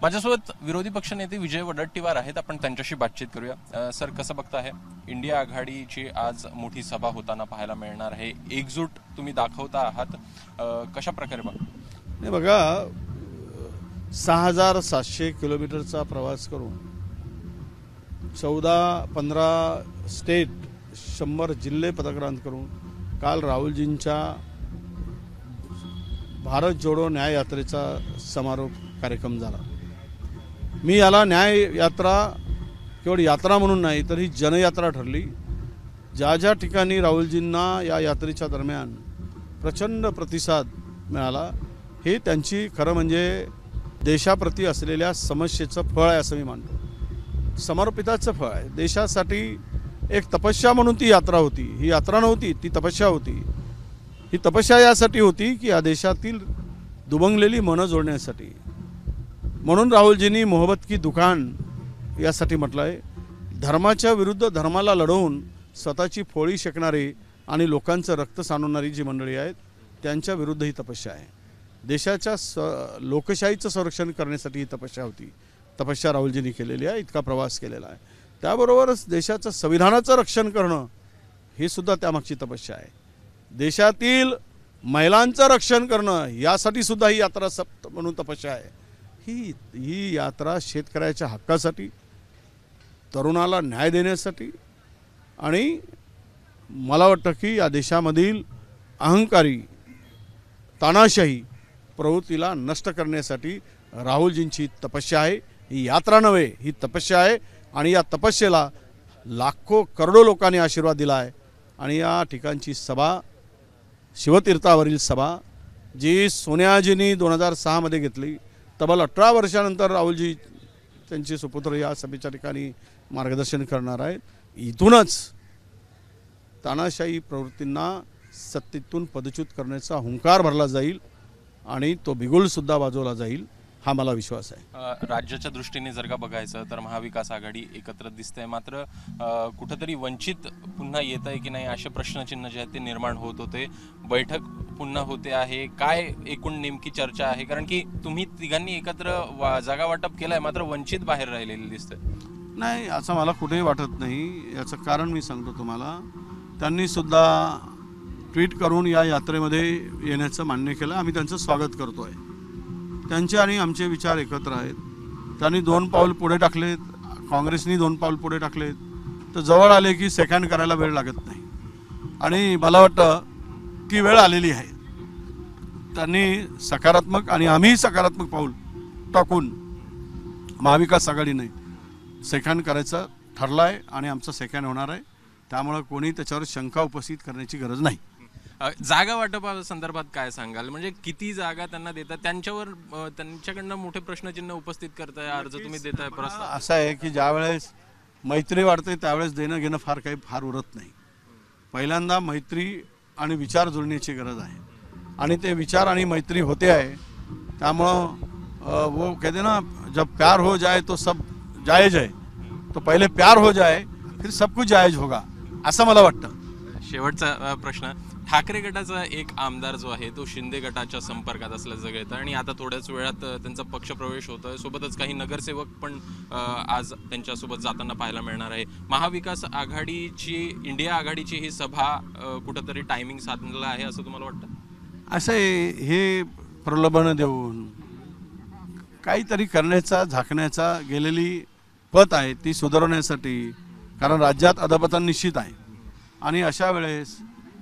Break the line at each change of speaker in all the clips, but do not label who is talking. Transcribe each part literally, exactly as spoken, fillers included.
माझ्यासोबत विरोधी पक्षनेते विजय वडेट्टीवार आहेत. आपण त्यांच्याशी बातचीत करूया. सर, कसं बघताय? इंडिया आघाडीची आज मोठी सभा होताना पाहायला मिळणार आहे. एकजूट तुम्ही दाखवता आहात, कशा प्रकारे बघा?
नाही बघा, सहा हजार सातशे किलोमीटरचा प्रवास करून चौदा पंधरा स्टेट शंभर जिल्हे पदक्रांत करून काल राहुलजींच्या भारत जोडो न्याय यात्रेचा समारोप कार्यक्रम झाला. मी याला न्याय यात्रा केवळ यात्रा म्हणून नाही तर ही जनयात्रा ठरली. ज्या ज्या ठिकाणी राहुलजींना या यात्रेच्या दरम्यान प्रचंड प्रतिसाद मिळाला, हे त्यांची खरं म्हणजे देशाप्रती असलेल्या समस्येचं फळ आहे असं मी मानतो. समर्पिताचं फळ आहे. देशासाठी एक तपस्या म्हणून ती यात्रा होती. ही यात्रा नव्हती, ती तपस्या होती. ही तपस्या यासाठी होती की या देशातील दुभंगलेली मनं जोडण्यासाठी. म्हणून राहुलजींनी मोहब्बत की दुकान यासाठी म्हटलं आहे. धर्माच्या विरुद्ध धर्माला लढवून स्वतःची फोळी शेकणारी आणि लोकांचं रक्त सांडवणारी जी मंडळी आहेत त्यांच्या विरुद्ध ही तपस्या आहे. देशाच्या स लोकशाहीचं संरक्षण करण्यासाठी ही तपस्या होती. तपस्या राहुलजींनी केलेली आहे. इतका प्रवास केलेला आहे. त्याबरोबरच देशाचं संविधानाचं रक्षण करणं ही सुद्धा त्यामागची तपस्या आहे. देशातील महिलांचं रक्षण करणं यासाठी सुद्धा ही यात्रा सप्त म्हणून तपस्या आहे. ही ही यात्रा शेतकऱ्याच्या हक्कासाठी, तरुणाला न्याय देण्यासाठी आणि मला वाटतं की या देशामधील अहंकारी तानाशाही प्रवृत्तीला नष्ट करण्यासाठी राहुलजींची तपस्या आहे. ही यात्रा नव्हे, ही तपस्या आहे. आणि या तपस्येला लाखो करोडो लोकांनी आशीर्वाद दिला आहे. आणि या ठिकाणची सभा, शिवतीर्थावरील सभा जी सोनियाजींनी दोन हजार सहामध्ये घेतली, तब्बल अठरा वर्षानंतर राहुलजी त्यांचे सुपुत्र या सभेच्या ठिकाणी मार्गदर्शन करणार आहेत. इथूनच तानाशाही प्रवृत्तींना सत्तेतून पदच्युत करण्याचा हुंकार भरला जाईल आणि तो बिगुलसुद्धा वाजवला जाईल, हा मला विश्वास आहे.
राज्याच्या दृष्टीने जर का बघायचं तर महाविकास आघाडी एकत्र दिसते, मात्र कुठंतरी वंचित पुन्हा येत आहे की नाही असे प्रश्नचिन्ह जे आहेत ते निर्माण होत होते. बैठक पुन्हा होते आहे, काय एकूण नेमकी चर्चा आहे? कारण की तुम्ही तिघांनी एकत्र जागा वाटप केलंय, मात्र वंचित बाहेर राहिलेले दिसते.
नाही, असं मला कुठेही वाटत नाही. याचं कारण मी सांगतो तुम्हाला. त्यांनी सुद्धा ट्विट करून या यात्रेमध्ये येण्याचं मान्य केलं. आम्ही त्यांचं स्वागत करतो आहे. त्यांचे आणि आमचे विचार एकत्र आहेत. त्यांनी दोन पाऊल पुढे टाकलेत, काँग्रेसनी दोन पाऊल पुढे टाकलेत, तर जवळ आले की सेकंड करायला वेळ लागत नाही. आणि मला वाटतं ती वेळ आलेली आहे. त्यांनी सकारात्मक आणि आम्ही सकारात्मक पाऊल टाकून महाविकास आघाडीने सेकंड करायचं ठरलं आहे आणि आमचं सेकंड होणार आहे. त्यामुळं कोणी त्याच्यावर शंका उपस्थित करण्याची गरज नाही.
जागा वाटपासंदर्भात काय सांगाल? म्हणजे किती जागा त्यांना देतात, त्यांच्यावर त्यांच्याकडनं मोठे प्रश्नचिन्ह उपस्थित करताय, अर्ज तुम्ही देताय, प्रस्ताव.
असं आहे की ज्यावेळेस मैत्री वाढते त्यावेळेस देणं घेणं फार काही फार उरत नाही. पहिल्यांदा मैत्री आणि विचार जुळण्याची गरज आहे आणि ते विचार आणि मैत्री होते आहे. त्यामुळं वो कहते ना, जब प्यार हो जाए तो सब जायज है, तो पहिले प्यार हो जाए फिर सब कुछ जायज होगा, असं मला वाटतं.
शेवटचा प्रश्न, ठाकरे गटाचा एक आमदार जो आहे तो शिंदे गटाच्या संपर्कात असल्याचं कळतं आणि आता थोड्याच वेळात त्यांचा पक्षप्रवेश होतोय. सोबतच काही नगरसेवक पण आज त्यांच्यासोबत जाताना पाहायला मिळणार आहे. महाविकास आघाडीची, इंडिया आघाडीची ही सभा कुठंतरी टायमिंग साधलेलं आहे असं तुम्हाला वाटतं?
असं हे प्रलोभन देऊन काहीतरी करण्याचा, झाकण्याचा गेलेली पत आहे ती सुधारण्यासाठी. कारण राज्यात अधपतन निश्चित आहे आणि अशा वेळेस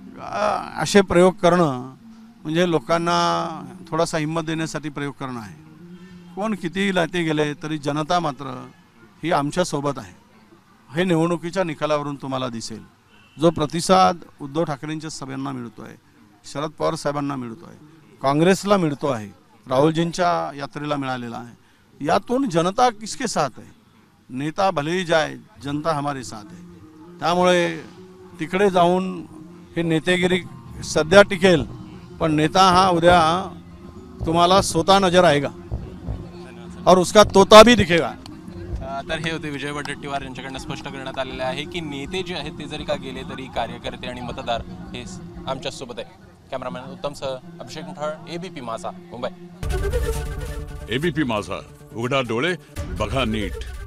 असे प्रयोग करणं म्हणजे लोकांना थोडासा हिंमत देण्यासाठी प्रयोग करणं आहे. कोण कितीही लाते गेले तरी जनता मात्र ही आमच्यासोबत आहे. हे निवडणुकीच्या निकालावरून तुम्हाला दिसेल. जो प्रतिसाद उद्धव ठाकरेंच्या सभेंना मिळतो आहे, शरद पवार साहेबांना मिळतो आहे, काँग्रेसला मिळतो आहे, राहुलजींच्या यात्रेला मिळालेला आहे, यातून जनता किसके साथ आहे. नेता भले ही जाए, जनता हमारे साथ आहे. त्यामुळे तिकडे जाऊन हे नेतेगिरी सध्या टिकेल, पण नेता हा उद्या तुम्हाला स्वतः नजर आएगा और उसका तोता भी दिखेगा.
तर हे होते विजय वडेट्टीवार यांच्याकडनं स्पष्ट करण्यात आलेले आहे की नेते जे आहेत ते जरी का गेले तरी कार्यकर्ते आणि मतदार हे आमच्या सोबत आहे. कॅमेरामॅन उत्तम सह अभिषेक मुठाळ, एबीपी माझा, मुंबई.
एबीपी माझा, उघडा डोळे बघा नीट.